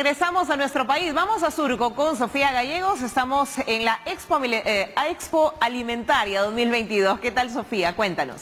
Regresamos a nuestro país. Vamos a Surco con Sofía Gallegos. Estamos en la Expo Alimentaria 2022. ¿Qué tal, Sofía? Cuéntanos.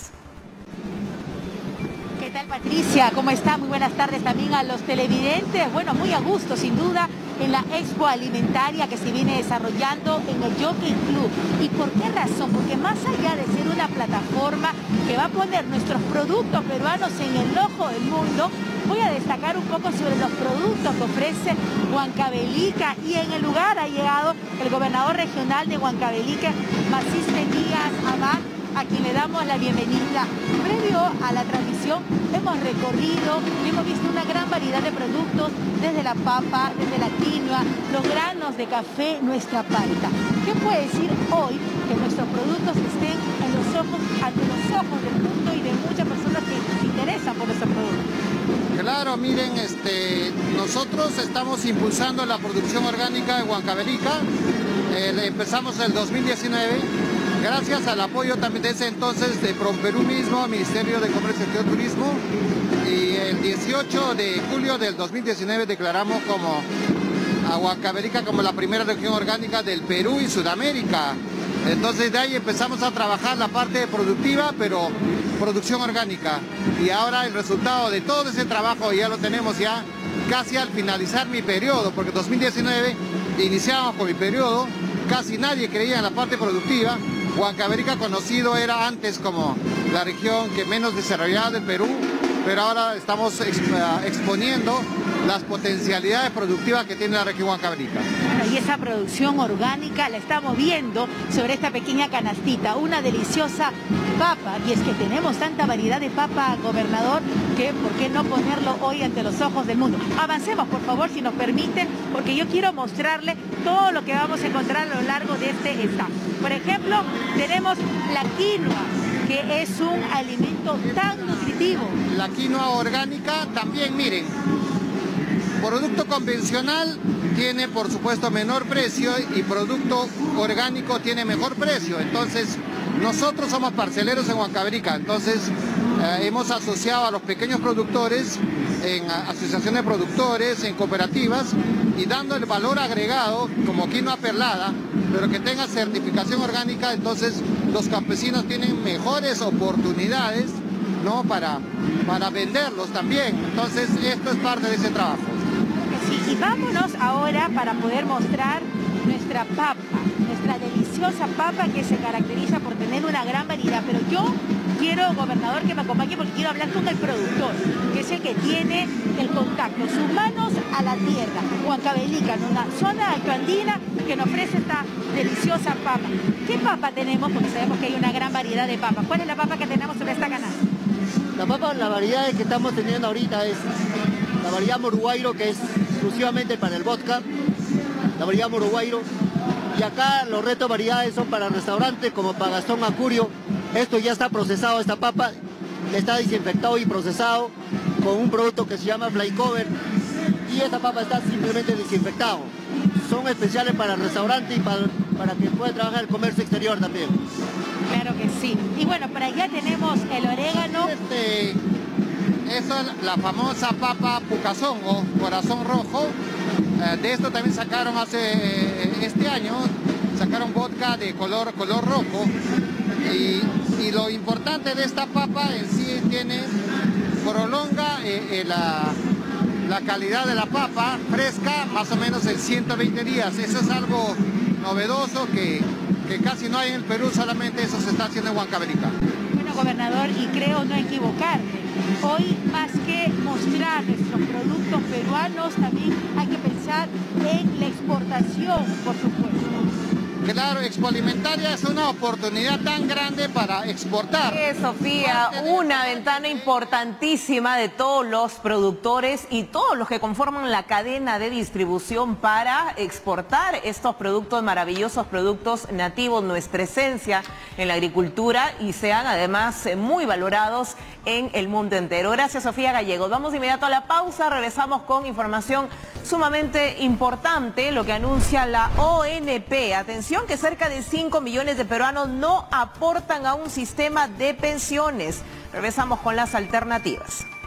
¿Qué tal, Patricia? ¿Cómo está? Muy buenas tardes también a los televidentes. Bueno, muy a gusto, sin duda, en la Expo Alimentaria que se viene desarrollando en el Jockey Club. ¿Y por qué razón? Porque más allá de ser una plataforma que va a poner nuestros productos peruanos en el ojo del mundo, voy a destacar un poco sobre los productos que ofrece Huancavelica, y en el lugar ha llegado el gobernador regional de Huancavelica, Maciste Díaz Abad, a quien le damos la bienvenida. Previo a la transmisión hemos recorrido y hemos visto una gran variedad de productos, desde la papa, desde la quinoa, los granos de café, nuestra palta. ¿Qué puede decir hoy que nuestros productos estén ante los ojos del mundo y de muchas personas que se interesan por nuestros productos? Claro, miren, nosotros estamos impulsando la producción orgánica de Huancavelica. Empezamos en el 2019, gracias al apoyo también de ese entonces de PROMPERÚ mismo, Ministerio de Comercio y Turismo. Y el 18 de julio del 2019 declaramos a Huancavelica como la primera región orgánica del Perú y Sudamérica. Entonces de ahí empezamos a trabajar la parte productiva, pero producción orgánica. Y ahora el resultado de todo ese trabajo ya lo tenemos ya casi al finalizar mi periodo, porque en 2019 iniciamos con mi periodo, casi nadie creía en la parte productiva. Huancavelica conocido era antes como la región que menos desarrollada del Perú, pero ahora estamos exponiendo las potencialidades productivas que tiene la región Huancavelica. Y esa producción orgánica la estamos viendo sobre esta pequeña canastita, una deliciosa papa. Y es que tenemos tanta variedad de papa, gobernador, que ¿por qué no ponerlo hoy ante los ojos del mundo? Avancemos, por favor, si nos permiten, porque yo quiero mostrarle todo lo que vamos a encontrar a lo largo de este stand. Por ejemplo, tenemos la quinoa, que es un alimento tan nutritivo. La quinoa orgánica también, miren, producto convencional tiene por supuesto menor precio y producto orgánico tiene mejor precio. Entonces nosotros somos parceleros en Huancavelica, entonces hemos asociado a los pequeños productores en asociaciones de productores, en cooperativas, y dando el valor agregado como quinoa perlada, pero que tenga certificación orgánica. Entonces los campesinos tienen mejores oportunidades, ¿no?, para venderlos también. Entonces esto es parte de ese trabajo. Sí, y vámonos ahora para poder mostrar nuestra papa, nuestra deliciosa papa, que se caracteriza por tener una gran variedad. Pero yo quiero, gobernador, que me acompañe, porque quiero hablar con el productor, que es el que tiene el contacto, sus manos a la tierra. Huancavelica, en una zona altoandina que nos ofrece esta deliciosa papa. ¿Qué papa tenemos? Porque sabemos que hay una gran variedad de papas. ¿Cuál es la papa que tenemos sobre esta canasta? La papa, la variedad que estamos teniendo ahorita es la variedad Moruguairo, que es exclusivamente para el vodka, la variedad Moruguairo. Y acá los retos variedades son para restaurantes como para Gastón Acurio. Esto ya está procesado, esta papa está desinfectado y procesado con un producto que se llama Fly Cover, y esta papa está simplemente desinfectado. Son especiales para el restaurante y para que pueda trabajar el comercio exterior también. Claro que sí. Y bueno, por allá tenemos el orégano. Eso es la famosa papa pucasongo, corazón rojo. De esto también sacaron este año, sacaron vodka de color rojo. Y lo importante de esta papa en sí prolonga la calidad de la papa fresca más o menos en 120 días. Eso es algo novedoso que casi no hay en el Perú, solamente eso se está haciendo en Huancavelica. Bueno, gobernador, y creo no equivocarme, hoy más que mostrar nuestros productos peruanos, también hay que pensar en la exportación, por supuesto. Claro, Expo Alimentaria es una oportunidad tan grande para exportar. Sofía, una ventana importantísima de todos los productores y todos los que conforman la cadena de distribución para exportar estos productos, maravillosos productos nativos, nuestra esencia en la agricultura, y sean además muy valorados en el mundo entero. Gracias, Sofía Gallegos. Vamos de inmediato a la pausa, regresamos con información sumamente importante, lo que anuncia la ONP. Atención, que cerca de 5 millones de peruanos no aportan a un sistema de pensiones. Regresamos con las alternativas.